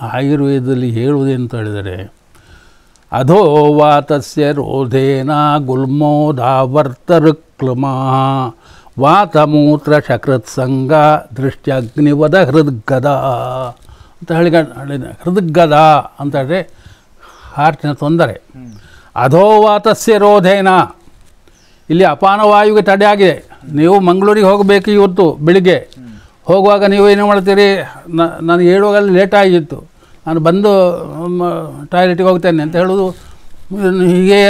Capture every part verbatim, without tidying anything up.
ಆಯುರ್ವೇದದಲ್ಲಿ ಹೇಳುವುದೇಂತ ಹೇಳಿದರೆ ಅಧೋ ವಾತಸ್ಯ ರೋಧೇನ ಗುಲ್ಮೋದಾವರ್ತರುಕ್ಲಮ ವಾತಮೂತ್ರ ಶಕೃತ್ಸಂಗ ದೃಷ್ಟ್ಯಗ್ನಿವದ ಹೃದ್ಗದ ಅಂತ ಹೇಳಿ ಹೇಳಿದೆ. ಹೃದ್ಗದ ಅಂತ ಹೇಳಿದ್ರೆ ಹಾರ್ಟಿನ ತೊಂದರೆ. ಅಧೋವಾತಸ್ಯ ರೋಧೇನ ಇಲ್ಲಿ ಅಪಾನವಾಯುವಿಗೆ ತಡೆ ಆಗಿದೆ. ನೀವು ಮಂಗಳೂರಿಗೆ ಹೋಗಬೇಕು ಇವತ್ತು ಬೆಳಿಗ್ಗೆ. ಹೋಗುವಾಗ ನೀವು ಏನು ಮಾಡ್ತೀರಿ, ನಾನು ಹೇಳುವಾಗ ಲೇಟ್ ಆಗಿತ್ತು, ನಾನು ಬಂದು ಟಾಯ್ಲೆಟಿಗೆ ಹೋಗ್ತೇನೆ ಅಂತ ಹೇಳೋದು. ಹೀಗೆ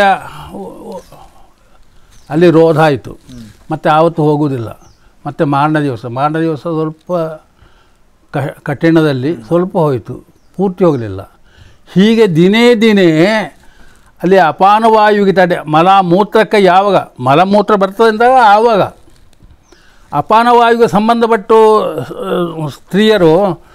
ಅಲ್ಲಿ ರೋಧ ಆಯಿತು. ಮತ್ತು ಆವತ್ತು ಹೋಗುವುದಿಲ್ಲ. ಮತ್ತು ಮಾರನೇ ದಿವಸ ಮಾರನೇ ದಿವಸ ಸ್ವಲ್ಪ ಕಠಿಣದಲ್ಲಿ ಸ್ವಲ್ಪ ಹೋಯಿತು, ಪೂರ್ತಿ ಹೋಗಲಿಲ್ಲ. ಹೀಗೆ ದಿನೇ ದಿನೇ ಅಲ್ಲಿ ಅಪಾನವಾಯುವಿಗೆ ತಡೆ. ಮಲ ಮೂತ್ರಕ್ಕೆ ಯಾವಾಗ ಮಲಮೂತ್ರ ಬರ್ತದೆ ಅಂದಾಗ ಆವಾಗ ಅಪಾನವಾಯುವಿಗೆ ಸಂಬಂಧಪಟ್ಟು ಸ್ತ್ರೀಯರು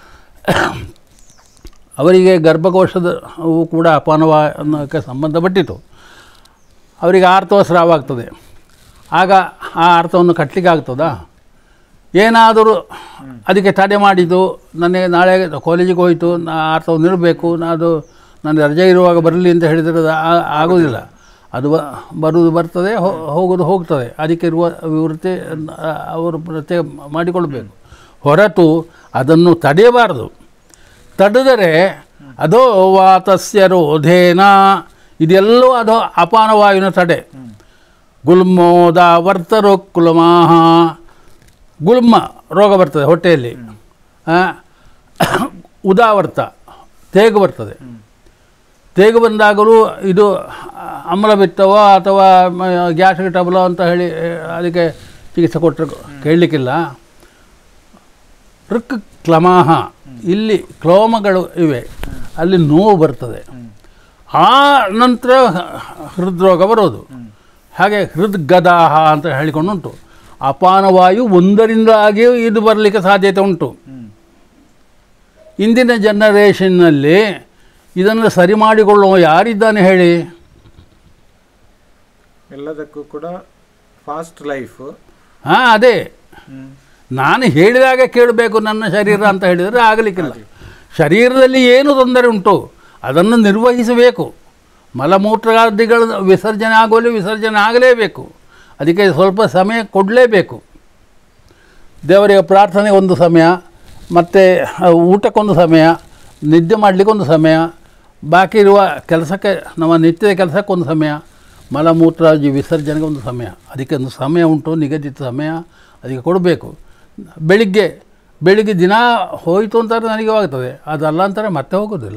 ಅವರಿಗೆ ಗರ್ಭಕೋಶದ ಅವು ಕೂಡ ಅಪಾನವಾಯಕ್ಕೆ ಸಂಬಂಧಪಟ್ಟಿತು. ಅವರಿಗೆ ಆರ್ತವ ಸ್ರಾವ ಆಗ್ತದೆ. ಆಗ ಆ ಅರ್ಥವನ್ನು ಕಟ್ಟಲಿಕ್ಕೆ ಆಗ್ತದಾ? ಏನಾದರೂ ಅದಕ್ಕೆ ತಡೆ ಮಾಡಿದ್ದು, ನನಗೆ ನಾಳೆ ಕಾಲೇಜಿಗೆ ಹೋಯಿತು, ನಾ ಅರ್ಥವನ್ನು ಇರಬೇಕು, ನಾನು ನಾನು ರಜೆ ಇರುವಾಗ ಬರಲಿ ಅಂತ ಹೇಳಿದರೆ ಆಗೋದಿಲ್ಲ. ಅದು ಬರುವುದು ಬರ್ತದೆ, ಹೋಗೋದು ಹೋಗ್ತದೆ. ಅದಕ್ಕೆ ಇರುವ ವಿವೃತ್ತಿ ಅವರು ಪ್ರತ್ಯೇಕ ಮಾಡಿಕೊಳ್ಬೇಕು ಹೊರತು ಅದನ್ನು ತಡೆಯಬಾರದು. ತಡೆದರೆ ಅದೋ ವಾತಸ್ಯ ರೋಧೇನ ಇದೆಲ್ಲವೂ ಅದೋ ಅಪಾನವಾಯುವಿನ ತಡೆ. ಗುಲ್ಮೋದ ವರ್ತರೋಕ್ಲಮಾಹ ಗುಲ್ಮ ರೋಗ ಬರ್ತದೆ ಹೊಟ್ಟೆಯಲ್ಲಿ. ಉದಾವರ್ತ ತೇಗು ಬರ್ತದೆ. ತೇಗು ಬಂದಾಗಲೂ ಇದು ಅಮ್ಲಬಿತ್ತವೋ ಅಥವಾ ಗ್ಯಾಸ್ಟ್ರಿಕ್ ಟ್ರಬಲೋ ಅಂತ ಹೇಳಿ ಅದಕ್ಕೆ ಚಿಕಿತ್ಸೆ ಕೊಟ್ಟರೆ ಕೇಳಲಿಕ್ಕಿಲ್ಲ. ಋಕ್ ಕ್ಲಮಾಹ ಇಲ್ಲಿ ಕ್ಲೋಮಗಳು ಇವೆ, ಅಲ್ಲಿ ನೋವು ಬರ್ತದೆ. ಆ ನಂತರ ಹೃದ್ರೋಗ ಬರೋದು. ಹಾಗೆ ಹೃದ್ಗದಾಹ ಅಂತ ಹೇಳಿಕೊಂಡುಂಟು. ಅಪಾನವಾಯು ಒಂದರಿಂದಾಗಿಯೂ ಇದು ಬರಲಿಕ್ಕೆ ಸಾಧ್ಯತೆ ಉಂಟು. ಇಂದಿನ ಜನರೇಷನ್ನಲ್ಲಿ ಇದನ್ನು ಸರಿ ಮಾಡಿಕೊಳ್ಳುವ ಯಾರಿದ್ದಾನೆ ಹೇಳಿ? ಎಲ್ಲದಕ್ಕೂ ಕೂಡ ಫಾಸ್ಟ್ ಲೈಫ್. ಹಾಂ, ಅದೇ ನಾನು ಹೇಳಿದಾಗ ಕೇಳಬೇಕು ನನ್ನ ಶರೀರ ಅಂತ ಹೇಳಿದರೆ ಆಗಲಿಕ್ಕಿಲ್ಲ. ಶರೀರದಲ್ಲಿ ಏನು ತೊಂದರೆ ಉಂಟು ಅದನ್ನು ನಿರ್ವಹಿಸಬೇಕು. ಮಲಮೂತ್ರಾದಿಗಳ ವಿಸರ್ಜನೆ ಆಗೋಲಿ ವಿಸರ್ಜನೆ ಆಗಲೇಬೇಕು. ಅದಕ್ಕೆ ಸ್ವಲ್ಪ ಸಮಯ ಕೊಡಲೇಬೇಕು. ದೇವರಿಗೆ ಪ್ರಾರ್ಥನೆ ಒಂದು ಸಮಯ, ಮತ್ತು ಊಟಕ್ಕೊಂದು ಸಮಯ, ನಿದ್ದೆ ಮಾಡಲಿಕ್ಕೊಂದು ಸಮಯ, ಬಾಕಿ ಇರುವ ಕೆಲಸಕ್ಕೆ ನಮ್ಮ ನಿತ್ಯದ ಕೆಲಸಕ್ಕೊಂದು ಸಮಯ, ಮಲಮೂತ್ರಾದಿ ವಿಸರ್ಜನೆಗೆ ಒಂದು ಸಮಯ. ಅದಕ್ಕೆ ಒಂದು ಸಮಯ ಉಂಟು, ನಿಗದಿತ ಸಮಯ ಅದಕ್ಕೆ ಕೊಡಬೇಕು. ಬೆಳಿಗ್ಗೆ ಬೆಳಿಗ್ಗೆ ದಿನ ಹೋಯಿತು ಅಂತಾರೆ ನನಗೆ ಆಗ್ತದೆ, ಅದಲ್ಲ ಅಂತಾರೆ ಮತ್ತೆ ಹೋಗೋದಿಲ್ಲ.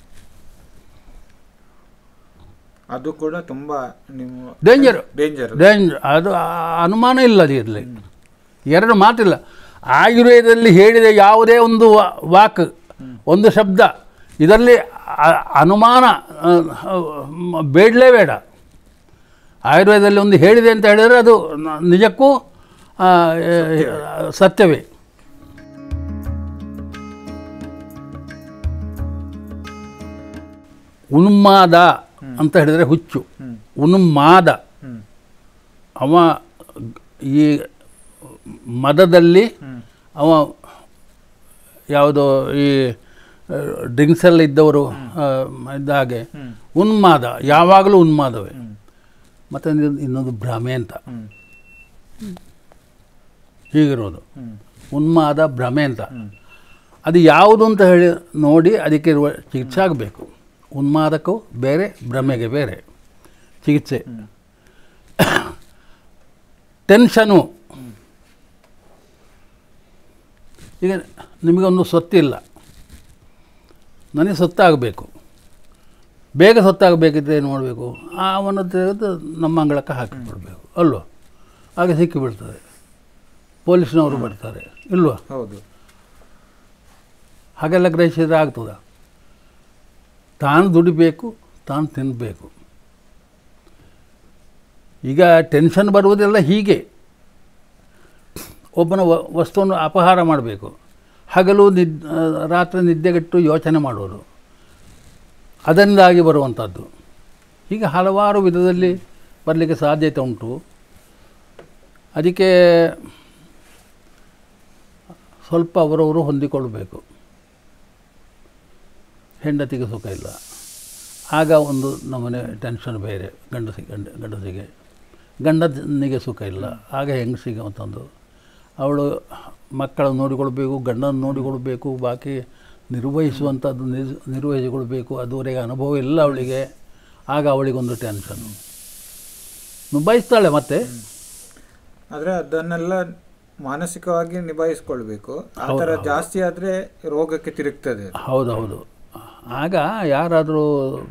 ಅದು ಕೂಡ ತುಂಬ ಡೇಂಜರ್ ಡೇಂಜರ್ ಡೇಂಜರ್ ಅದು ಅನುಮಾನ ಇಲ್ಲ. ಅದರಲ್ಲಿ ಎರಡು ಮಾತಿಲ್ಲ. ಆಯುರ್ವೇದದಲ್ಲಿ ಹೇಳಿದ ಯಾವುದೇ ಒಂದು ವಾಕ್, ಒಂದು ಶಬ್ದ, ಇದರಲ್ಲಿ ಅನುಮಾನ ಬೇಡಲೇ ಬೇಡ. ಆಯುರ್ವೇದದಲ್ಲಿ ಒಂದು ಹೇಳಿದೆ ಅಂತ ಹೇಳಿದರೆ ಅದು ನಿಜಕ್ಕೂ ಸತ್ಯವೇ. ಉನ್ಮಾದ ಅಂತ ಹೇಳಿದರೆ ಹುಚ್ಚು. ಉನ್ಮಾದ ಅವ ಈ ಮದದಲ್ಲಿ ಅವ ಯಾವುದೋ ಈ ಡ್ರಿಂಕ್ಸಲ್ಲಿ ಇದ್ದವರು ಇದ್ದ ಹಾಗೆ ಉನ್ಮಾದ, ಯಾವಾಗಲೂ ಉನ್ಮಾದವೇ. ಮತ್ತು ಇನ್ನೊಂದು ಭ್ರಮೆ ಅಂತ ಹೀಗಿರೋದು. ಉನ್ಮಾದ ಭ್ರಮೆ ಅಂತ ಅದು ಯಾವುದು ಅಂತ ಹೇಳಿ ನೋಡಿ ಅದಕ್ಕೆ ಇರುವ ಚಿಕಿತ್ಸೆ ಆಗಬೇಕು. ಉನ್ಮಾದಕ್ಕೂ ಬೇರೆ, ಭ್ರಮೆಗೆ ಬೇರೆ ಚಿಕಿತ್ಸೆ. ಟೆನ್ಷನು, ಈಗ ನಿಮಗೊಂದು ಸೊತ್ತಿಲ್ಲ, ನನಗೆ ಸೊತ್ತಾಗಬೇಕು, ಬೇಗ ಸೊತ್ತಾಗಬೇಕಿದ್ರೆ ಏನು ಮಾಡಬೇಕು? ಅವನ ತೆಗೆದು ನಮ್ಮ ಅಂಗಳಕ್ಕೆ ಹಾಕಿಕೊಡ್ಬೇಕು ಅಲ್ವ? ಹಾಗೆ ಸಿಕ್ಕಿಬಿಡ್ತದೆ. ಪೊಲೀಸ್ನವರು ಬರ್ತಾರೆ ಇಲ್ವಾ? ಹೌದು. ಹಾಗೆಲ್ಲ ಗ್ರಹಿಸಿದ್ರೆ ಆಗ್ತದ? ತಾನು ದುಡಿಬೇಕು, ತಾನು ತಿನ್ನಬೇಕು. ಈಗ ಟೆನ್ಷನ್ ಬರುವುದೆಲ್ಲ ಹೀಗೆ. ಒಬ್ಬನ ವಸ್ತುವನ್ನು ಅಪಹಾರ ಮಾಡಬೇಕು, ಹಗಲು ನಿದ್ ರಾತ್ರಿ ನಿದ್ದೆಗೆಟ್ಟು ಯೋಚನೆ ಮಾಡೋದು, ಅದರಿಂದಾಗಿ ಬರುವಂಥದ್ದು. ಹೀಗೆ ಹಲವಾರು ವಿಧದಲ್ಲಿ ಬರಲಿಕ್ಕೆ ಸಾಧ್ಯತೆ ಉಂಟು. ಅದಕ್ಕೆ ಸ್ವಲ್ಪ ಅವರವರು ಹೊಂದಿಕೊಳ್ಳಬೇಕು. ಹೆಂಡತಿಗೆ ಸುಖ ಇಲ್ಲ. ಆಗ ಒಂದು ನಮ್ಮನೆ ಟೆನ್ಷನ್ ಬೇರೆ, ಗಂಡಸಿಗೆ ಗಂಡ ಗಂಡಸಿಗೆ ಗಂಡನಿಗೆ ಸುಖ ಇಲ್ಲ, ಆಗ ಹೆಂಗಸಿಗೆ ಮತ್ತೊಂದು. ಅವಳು ಮಕ್ಕಳನ್ನು ನೋಡಿಕೊಳ್ಬೇಕು, ಗಂಡನ ನೋಡಿಕೊಳ್ಬೇಕು, ಬಾಕಿ ನಿರ್ವಹಿಸುವಂಥದ್ದು ನಿರ್ ನಿರ್ವಹಿಸಿಕೊಳ್ಬೇಕು. ಅದುವರೆಗೆ ಅನುಭವ ಇಲ್ಲ ಅವಳಿಗೆ. ಆಗ ಅವಳಿಗೊಂದು ಟೆನ್ಷನ್ನು, ನಿಭಾಯಿಸ್ತಾಳೆ ಮತ್ತೆ. ಆದರೆ ಅದನ್ನೆಲ್ಲ ಮಾನಸಿಕವಾಗಿ ನಿಭಾಯಿಸ್ಕೊಳ್ಬೇಕು. ಆ ಥರ ಜಾಸ್ತಿ ಆದರೆ ರೋಗಕ್ಕೆ ತಿರುಗ್ತದೆ. ಹೌದೌದು. ಆಗ ಯಾರಾದರೂ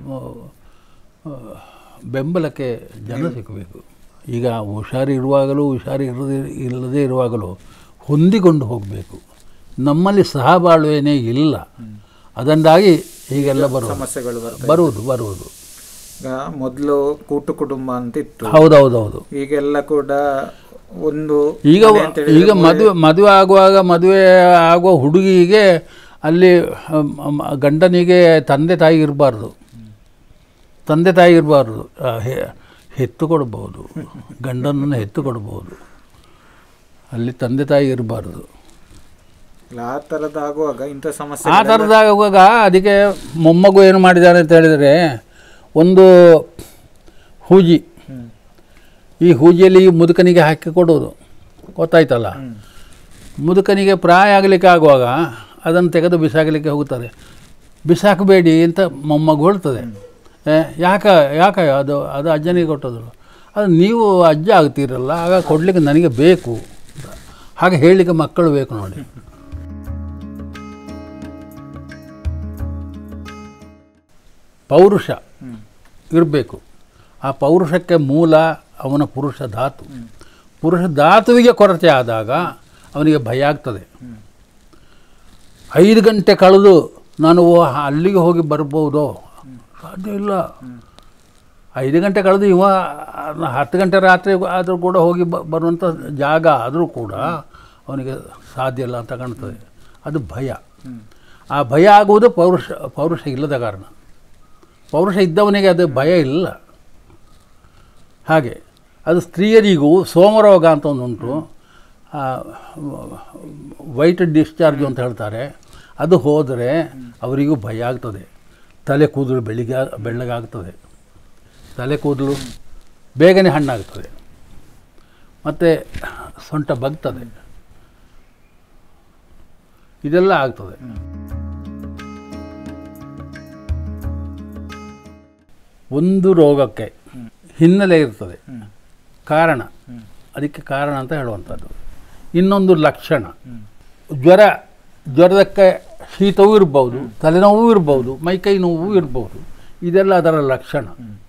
ಬೆಂಬಲಕ್ಕೆ ಜನ ಸಿಗಬೇಕು. ಈಗ ಹುಷಾರಿರುವಾಗಲೂ ಹುಷಾರಿ ಇರದೇ ಇಲ್ಲದೇ ಇರುವಾಗಲೂ ಹೊಂದಿಕೊಂಡು ಹೋಗಬೇಕು. ನಮ್ಮಲ್ಲಿ ಸಹಬಾಳ್ವೆನೇ ಇಲ್ಲ, ಅದರಿಂದಾಗಿ ಹೀಗೆಲ್ಲ ಬರುವುದು ಸಮಸ್ಯೆಗಳು ಬರುವುದು ಬರುವುದು ಈಗ ಮೊದಲು ಕೂಟು ಕುಟುಂಬ ಅಂತ ಇತ್ತು. ಹೌದೌದೌದು. ಈಗೆಲ್ಲ ಕೂಡ ಒಂದು ಈಗ ಈಗ ಮದುವೆ ಮದುವೆ ಆಗುವಾಗ ಮದುವೆ ಆಗುವ ಹುಡುಗಿಗೆ ಅಲ್ಲಿ ಗಂಡನಿಗೆ ತಂದೆ ತಾಯಿ ಇರಬಾರ್ದು, ತಂದೆ ತಾಯಿ ಇರಬಾರ್ದು. ಹೆತ್ತು ಕೊಡ್ಬೋದು, ಗಂಡನನ್ನು ಹೆತ್ತು ಕೊಡ್ಬೋದು, ಅಲ್ಲಿ ತಂದೆ ತಾಯಿ ಇರಬಾರ್ದು. ಆ ಥರದ್ದಾಗುವಾಗ ಇಂಥ ಸಮಸ್ಯೆ ಆ ಥರದ್ದಾಗುವಾಗ ಅದಕ್ಕೆ ಮೊಮ್ಮಗು ಏನು ಮಾಡಿದ್ದಾನೆ ಅಂತ ಹೇಳಿದರೆ, ಒಂದು ಹೂಜಿ, ಈ ಹೂಜಿಯಲ್ಲಿ ಈ ಮುದುಕನಿಗೆ ಹಾಕಿ ಕೊಡೋದು, ಗೊತ್ತಾಯ್ತಲ್ಲ. ಮುದುಕನಿಗೆ ಪ್ರಾಯ ಆಗಲಿಕ್ಕೆ ಆಗುವಾಗ ಅದನ್ನು ತೆಗೆದು ಬಿಸಾಕಲಿಕ್ಕೆ ಹೋಗುತ್ತಾರೆ. ಬಿಸಾಕಬೇಡಿ ಅಂತ ಮೊಮ್ಮಗು ಹೇಳ್ತದೆ. ಯಾಕೆ ಯಾಕೆ ಅದು ಅದು ಅಜ್ಜನಿಗೆ ಕೊಟ್ಟದ್ರು. ಅದು ನೀವು ಅಜ್ಜ ಆಗ್ತೀರಲ್ಲ, ಆಗ ಕೊಡಲಿಕ್ಕೆ ನನಗೆ ಬೇಕು, ಹಾಗೆ ಹೇಳಲಿಕ್ಕೆ ಮಕ್ಕಳು ಬೇಕು ನೋಡಿ. ಪೌರುಷ ಇರಬೇಕು. ಆ ಪೌರುಷಕ್ಕೆ ಮೂಲ ಅವನ ಪುರುಷ ಧಾತು. ಪುರುಷ ಧಾತುವಿಗೆ ಕೊರತೆ ಆದಾಗ ಅವನಿಗೆ ಭಯ ಆಗ್ತದೆ. ಐದು ಗಂಟೆ ಕಳೆದು ನಾನು ಅಲ್ಲಿಗೆ ಹೋಗಿ ಬರ್ಬೋದೋ, ಸಾಧ್ಯ ಇಲ್ಲ. ಐದು ಗಂಟೆ ಕಳೆದು ಇವ ಹತ್ತು ಗಂಟೆ ರಾತ್ರಿ ಆದರೂ ಕೂಡ ಹೋಗಿ ಬ ಬರುವಂಥ ಜಾಗ ಆದರೂ ಕೂಡ ಅವನಿಗೆ ಸಾಧ್ಯ ಇಲ್ಲ ಅಂತ ಕಾಣ್ತದೆ. ಅದು ಭಯ. ಆ ಭಯ ಆಗುವುದು ಪೌರುಷ ಪೌರುಷ ಇಲ್ಲದ ಕಾರಣ. ಪೌರುಷ ಇದ್ದವನಿಗೆ ಅದು ಭಯ ಇಲ್ಲ. ಹಾಗೆ ಅದು ಸ್ತ್ರೀಯರಿಗೂ ಸೋಮರೋಗ ಅಂತ ಒಂದು ಉಂಟು, ವೈಟ್ ಡಿಸ್ಚಾರ್ಜ್ ಅಂತ ಹೇಳ್ತಾರೆ. ಅದು ಹೋದರೆ ಅವರಿಗೂ ಭಯ ಆಗ್ತದೆ. ತಲೆ ಕೂದಲು ಬೆಳಿಗ್ಗೆ ಬೆಳ್ಳಗಾಗ್ತದೆ, ತಲೆ ಕೂದಲು ಬೇಗನೆ ಹಣ್ಣಾಗ್ತದೆ, ಮತ್ತು ಸೊಂಟ ಬಗ್ತದೆ, ಇದೆಲ್ಲ ಆಗ್ತದೆ. ಒಂದು ರೋಗಕ್ಕೆ ಹಿನ್ನೆಲೆ ಇರ್ತದೆ, ಕಾರಣ, ಅದಕ್ಕೆ ಕಾರಣ ಅಂತ ಹೇಳುವಂಥದ್ದು. ಇನ್ನೊಂದು ಲಕ್ಷಣ, ಜ್ವರ, ಜ್ವರದಕ್ಕೆ ಶೀತವೂ ಇರ್ಬೋದು, ತಲೆನೋವು ಇರ್ಬೋದು, ಮೈಕೈ ನೋವು ಇರ್ಬೋದು, ಇದೆಲ್ಲ ಅದರ ಲಕ್ಷಣ.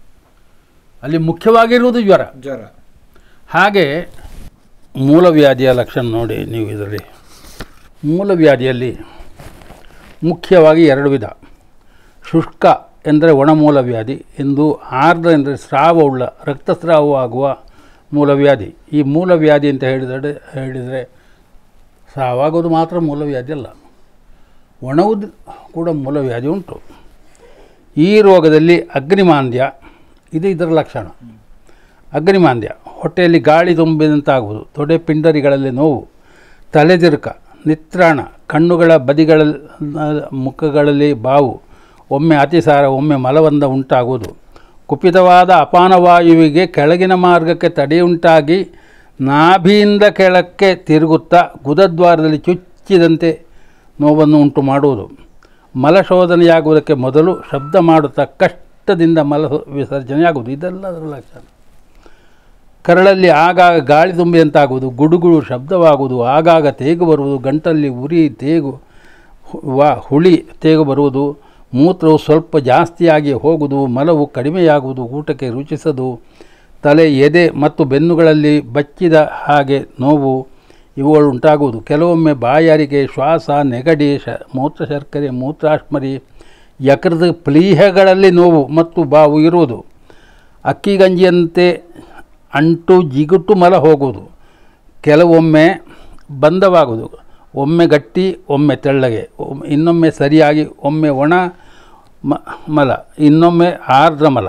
ಅಲ್ಲಿ ಮುಖ್ಯವಾಗಿರುವುದು ಜ್ವರ ಜ್ವರ ಹಾಗೆ ಮೂಲವ್ಯಾಧಿಯ ಲಕ್ಷಣ ನೋಡಿ ನೀವು. ಇದರಲ್ಲಿ ಮೂಲವ್ಯಾಧಿಯಲ್ಲಿ ಮುಖ್ಯವಾಗಿ ಎರಡು ವಿಧ. ಶುಷ್ಕ ಎಂದರೆ ಒಣಮೂಲವ್ಯಾಧಿ ಎಂದು, ಆರ್ದ್ರ ಎಂದರೆ ಸ್ರಾವವುಳ್ಳ ರಕ್ತಸ್ರಾವವಾಗುವ ಮೂಲವ್ಯಾಧಿ. ಈ ಮೂಲವ್ಯಾಧಿ ಅಂತ ಹೇಳಿದರೆ ಹೇಳಿದರೆ ಸ್ರಾವಾಗೋದು ಮಾತ್ರ ಮೂಲವ್ಯಾಧಿ ಅಲ್ಲ, ಒಣವುದು ಕೂಡ ಮೂಲವ್ಯಾಧಿ ಉಂಟು. ಈ ರೋಗದಲ್ಲಿ ಅಗ್ನಿಮಾಂದ್ಯ ಇದು ಇದರ ಲಕ್ಷಣ. ಅಗ್ನಿಮಾಂದ್ಯ ಹೊಟ್ಟೆಯಲ್ಲಿ ಗಾಳಿ ತುಂಬಿದಂತಾಗುವುದು, ತೊಡೆ ಪಿಂಡರಿಗಳಲ್ಲಿ ನೋವು, ತಲೆದಿರುಕ, ನಿತ್ರಾಣ, ಕಣ್ಣುಗಳ ಬದಿಗಳ ಮುಖಗಳಲ್ಲಿ ಬಾವು, ಒಮ್ಮೆ ಅತಿಸಾರ, ಒಮ್ಮೆ ಮಲಬಂಧ ಉಂಟಾಗುವುದು, ಕುಪಿತವಾದ ಅಪಾನವಾಯುವಿಗೆ ಕೆಳಗಿನ ಮಾರ್ಗಕ್ಕೆ ತಡೆಯುಂಟಾಗಿ ನಾಭಿಯಿಂದ ಕೆಳಕ್ಕೆ ತಿರುಗುತ್ತಾ ಗುದದ್ವಾರದಲ್ಲಿ ಚುಚ್ಚಿದಂತೆ ನೋವನ್ನು ಉಂಟು ಮಾಡುವುದು, ಮಲಶೋಧನೆಯಾಗುವುದಕ್ಕೆ ಮೊದಲು ಶಬ್ದ ಮಾಡುತ್ತಾ ಕಷ್ಟದಿಂದ ಮಲ ವಿಸರ್ಜನೆಯಾಗುವುದು, ಇದೆಲ್ಲ ಅದರ ಲಕ್ಷಣ. ಕರಳಲ್ಲಿ ಆಗಾಗ ಗಾಳಿ ತುಂಬಿದಂತಾಗುವುದು, ಗುಡುಗುಡು ಶಬ್ದವಾಗುವುದು, ಆಗಾಗ ತೇಗು ಬರುವುದು, ಗಂಟಲ್ಲಿ ಉರಿ ತೇಗು ವಾ ಹುಳಿ ತೇಗು ಬರುವುದು, ಮೂತ್ರವು ಸ್ವಲ್ಪ ಜಾಸ್ತಿಯಾಗಿ ಹೋಗುವುದು, ಮಲವು ಕಡಿಮೆಯಾಗುವುದು, ಊಟಕ್ಕೆ ರುಚಿಸದು, ತಲೆ, ಎದೆ ಮತ್ತು ಬೆನ್ನುಗಳಲ್ಲಿ ಬಚ್ಚಿದ ಹಾಗೆ ನೋವು ಇವುಗಳು ಉಂಟಾಗುವುದು. ಕೆಲವೊಮ್ಮೆ ಬಾಯಾರಿಕೆ, ಶ್ವಾಸ, ನೆಗಡಿ, ಶ ಮೂತ್ರ ಶರ್ಕರೆ, ಮೂತ್ರಾಶ್ಮರಿ, ಯಕೃತ ಪ್ಲೀಹಗಳಲ್ಲಿ ನೋವು ಮತ್ತು ಬಾವು ಇರುವುದು, ಅಕ್ಕಿಗಂಜಿಯಂತೆ ಅಂಟು ಜಿಗುಟು ಮಲ ಹೋಗುವುದು, ಕೆಲವೊಮ್ಮೆ ಬಂಧವಾಗುವುದು, ಒಮ್ಮೆ ಗಟ್ಟಿ ಒಮ್ಮೆ ತೆಳ್ಳಗೆ, ಇನ್ನೊಮ್ಮೆ ಸರಿಯಾಗಿ, ಒಮ್ಮೆ ಒಣ ಮ ಮಲ ಇನ್ನೊಮ್ಮೆ ಆರ್ದ್ರ ಮಲ,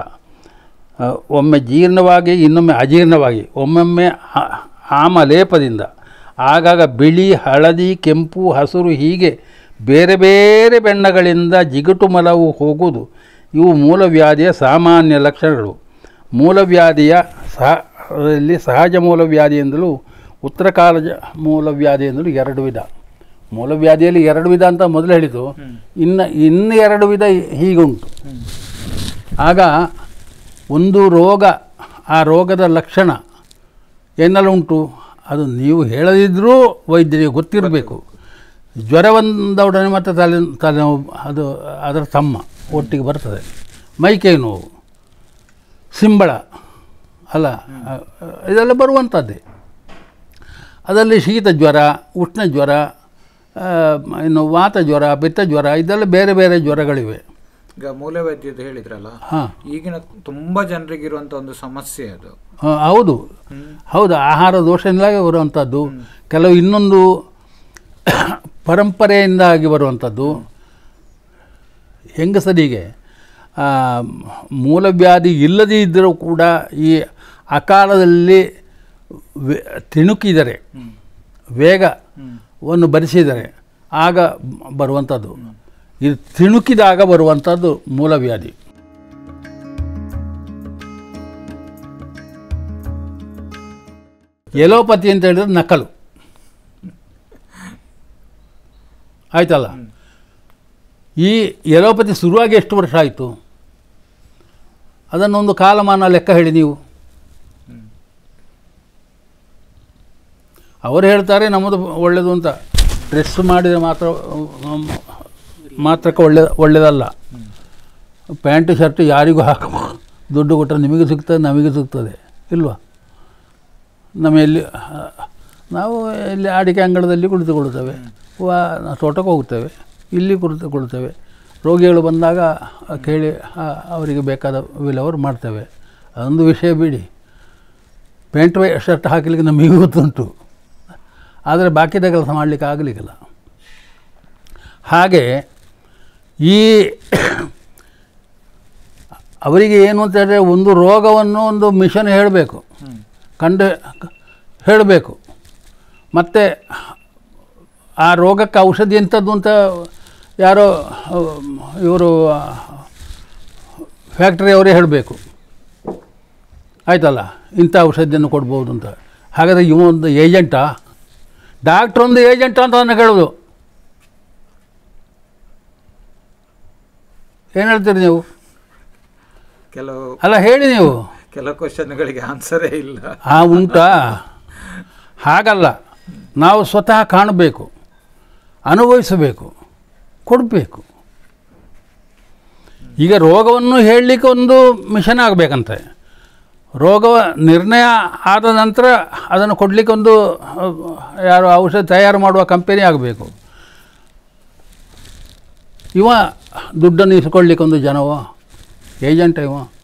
ಒಮ್ಮೆ ಜೀರ್ಣವಾಗಿ ಇನ್ನೊಮ್ಮೆ ಅಜೀರ್ಣವಾಗಿ, ಒಮ್ಮೊಮ್ಮೆ ಆಮಲೇಪದಿಂದ, ಆಗಾಗ ಬಿಳಿ, ಹಳದಿ, ಕೆಂಪು, ಹಸಿರು ಹೀಗೆ ಬೇರೆ ಬೇರೆ ಬೆಣ್ಣಗಳಿಂದ ಜಿಗುಟು ಮಲವು ಹೋಗುವುದು ಇವು ಮೂಲವ್ಯಾಧಿಯ ಸಾಮಾನ್ಯ ಲಕ್ಷಣಗಳು. ಮೂಲವ್ಯಾಧಿಯ ಸಹ ಇಲ್ಲಿ ಸಹಜ ಮೂಲವ್ಯಾಧಿಯಿಂದಲೂ ಉತ್ತರಕಾಲಜ ಮೂಲವ್ಯಾಧಿಯಿಂದಲೂ ಎರಡು ವಿಧ. ಮೂಲವ್ಯಾಧಿಯಲ್ಲಿ ಎರಡು ವಿಧ ಅಂತ ಮೊದಲು ಹೇಳಿತು, ಇನ್ನು ಇನ್ನು ಎರಡು ವಿಧ ಹೀಗುಂಟು. ಆಗ ಒಂದು ರೋಗ, ಆ ರೋಗದ ಲಕ್ಷಣ ಏನೆಲ್ಲ ಉಂಟು ಅದು ನೀವು ಹೇಳದಿದ್ದರೂ ವೈದ್ಯರಿಗೆ ಗೊತ್ತಿರಬೇಕು. ಜ್ವರ ಬಂದೊಡನೆ ಮತ್ತು ತಲೆ ತಲೆನೋವು ಅದು ಅದರ ತಮ್ಮ ಒಟ್ಟಿಗೆ ಬರ್ತದೆ. ಮೈಕೈ ನೋವು, ಸಿಂಬಳ ಅಲ್ಲ, ಇದೆಲ್ಲ ಬರುವಂಥದ್ದೇ. ಅದರಲ್ಲಿ ಶೀತ ಜ್ವರ, ಉಷ್ಣ ಜ್ವರ, ಇನ್ನು ವಾತ ಜ್ವರ, ಪಿತ್ತ ಜ್ವರ, ಇದೆಲ್ಲ ಬೇರೆ ಬೇರೆ ಜ್ವರಗಳಿವೆ. ಈಗ ಮೂಲವೈದ್ಯದ್ದು ಹೇಳಿದ್ರಲ್ಲ, ಈಗಿನ ತುಂಬ ಜನರಿಗಿರುವಂಥ ಒಂದು ಸಮಸ್ಯೆ ಅದು. ಹೌದು ಹೌದು ಆಹಾರ ದೋಷದಿಂದಾಗಿ ಬರುವಂಥದ್ದು, ಕೆಲವು ಇನ್ನೊಂದು ಪರಂಪರೆಯಿಂದಾಗಿ ಬರುವಂಥದ್ದು. ಹೆಂಗಸರಿಗೆ ಮೂಲವ್ಯಾಧಿ ಇಲ್ಲದೇ ಇದ್ದರೂ ಕೂಡ ಈ ಅಕಾಲದಲ್ಲಿ ತಿಣುಕಿದರೆ, ವೇಗವನ್ನು ಭರಿಸಿದರೆ ಆಗ ಬರುವಂಥದ್ದು. ಇದು ತಿಣುಕಿದಾಗ ಬರುವಂಥದ್ದು ಮೂಲವ್ಯಾಧಿ. ಎಲೋಪತಿ ಅಂತ ಹೇಳಿದ್ರೆ ನಕಲು ಆಯ್ತಲ್ಲ. ಈ ಎಲೋಪತಿ ಶುರುವಾಗಿ ಎಷ್ಟು ವರ್ಷ ಆಯಿತು ಅದನ್ನೊಂದು ಕಾಲಮಾನ ಲೆಕ್ಕ ಹೇಳಿ ನೀವು. ಅವರು ಹೇಳ್ತಾರೆ ನಮ್ಮದು ಒಳ್ಳೆಯದು ಅಂತ, ಡ್ರೆಸ್ ಮಾಡಿದರೆ ಮಾತ್ರ ಮಾತ್ರಕ್ಕೆ ಒಳ್ಳೆ ಒಳ್ಳೆಯದಲ್ಲ. ಪ್ಯಾಂಟು ಶರ್ಟ್ ಯಾರಿಗೂ ಹಾಕ ದುಡ್ಡು ಕೊಟ್ಟರೆ ನಿಮಗೆ ಸಿಗ್ತದೆ, ನಮಗೆ ಸಿಗ್ತದೆ ಇಲ್ವಾ? ನಮ್ಮ ಎಲ್ಲಿ ನಾವು ಇಲ್ಲಿ ಅಡಿಕೆ ಅಂಗಳದಲ್ಲಿ ಕುಳಿತುಕೊಳ್ಳುತ್ತೇವೆ, ವಾ ತೋಟಕ್ಕೆ ಹೋಗುತ್ತೇವೆ, ಇಲ್ಲಿ ಕುಳಿತುಕೊಳ್ಳುತ್ತೇವೆ. ರೋಗಿಗಳು ಬಂದಾಗ ಕೇಳಿ ಅವರಿಗೆ ಬೇಕಾದ ವಿಲವರು ಮಾಡ್ತೇವೆ. ಅದೊಂದು ವಿಷಯ ಬಿಡಿ. ಪ್ಯಾಂಟ್ ಶರ್ಟ್ ಹಾಕಲಿಕ್ಕೆ ನಮಗೆ ಗೊತ್ತುಂಟು, ಆದರೆ ಬಾಕಿದ ಕೆಲಸ ಮಾಡಲಿಕ್ಕೆ ಆಗಲಿಕ್ಕಿಲ್ಲ. ಹಾಗೆ ಈ ಅವರಿಗೆ ಏನು ಅಂತ ಹೇಳಿದ್ರೆ, ಒಂದು ರೋಗವನ್ನು ಒಂದು ಮಿಷನ್ ಹೇಳಬೇಕು, ಕಂಡು ಹೇಳಬೇಕು. ಮತ್ತು ಆ ರೋಗಕ್ಕೆ ಔಷಧಿ ಎಂಥದ್ದು ಅಂತ ಯಾರೋ ಇವರು ಫ್ಯಾಕ್ಟ್ರಿಯವರೇ ಹೇಳಬೇಕು ಆಯ್ತಲ್ಲ, ಇಂಥ ಔಷಧಿಯನ್ನು ಕೊಡ್ಬೋದು ಅಂತ. ಹಾಗಾದರೆ ಇವೊಂದು ಏಜೆಂಟಾ? ಡಾಕ್ಟ್ರೊಂದು ಏಜೆಂಟ ಅಂತ ಅದನ್ನು ಕೇಳೋದು. ಏನು ಹೇಳ್ತೀರಿ ನೀವು? ಕೆಲವು ಅಲ್ಲ ಹೇಳಿ ನೀವು. ಕೆಲವು ಕ್ವಶನ್ಗಳಿಗೆ ಆನ್ಸರೇ ಇಲ್ಲ. ಹಾಂ ಉಂಟಾ? ಹಾಗಲ್ಲ, ನಾವು ಸ್ವತಃ ಕಾಣಬೇಕು, ಅನುಭವಿಸಬೇಕು, ಕೊಡಬೇಕು. ಈಗ ರೋಗವನ್ನು ಹೇಳಲಿಕ್ಕೆ ಒಂದು ಮಿಷನ್ ಆಗಬೇಕಂತೆ. ರೋಗ ನಿರ್ಣಯ ಆದ ನಂತರ ಅದನ್ನು ಕೊಡಲಿಕ್ಕೆ ಒಂದು ಯಾರು ಔಷಧ ತಯಾರು ಮಾಡುವ ಕಂಪನಿ ಆಗಬೇಕು. ಇವ ದುಡ್ಡನ್ನು ಇಸ್ಕೊಳ್ಳಿಕ್ಕೆ ಒಂದು ಜನವೋ ಏಜೆಂಟ ಇವ.